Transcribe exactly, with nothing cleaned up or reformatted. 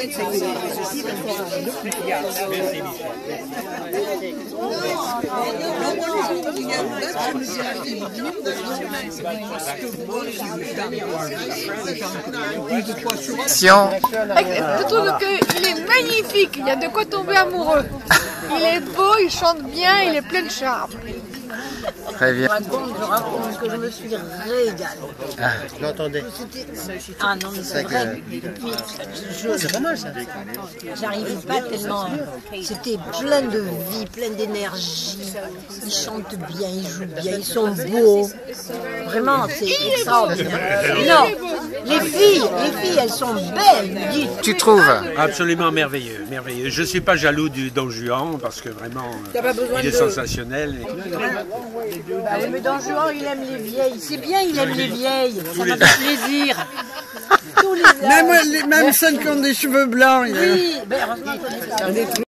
Je trouve qu'il est magnifique, il y a de quoi tomber amoureux. Il est beau, il chante bien, il est plein de charme. Très bien. Je raconte, je raconte que je me suis régalée. Ah, je l'entendais. Ah non, mais c'est vrai. Et puis, C'est pas mal ça. j'arrivais pas tellement. C'était plein de vie, plein d'énergie. Ils chantent bien, ils jouent bien, ils sont beaux. Vraiment, c'est extraordinaire. Non, les filles, les filles, elles sont belles. Dites. Tu trouves? Absolument merveilleux, merveilleux. Je suis pas jaloux du Don Juan parce que vraiment, euh, il est sensationnel. Bah oui, mais Don Juan, il aime les vieilles. C'est bien, il aime les vieilles. Ça m'a fait plaisir. Tous les âges. Même, même celles qui ont des cheveux blancs. Oui, ben heureusement qu'on est là.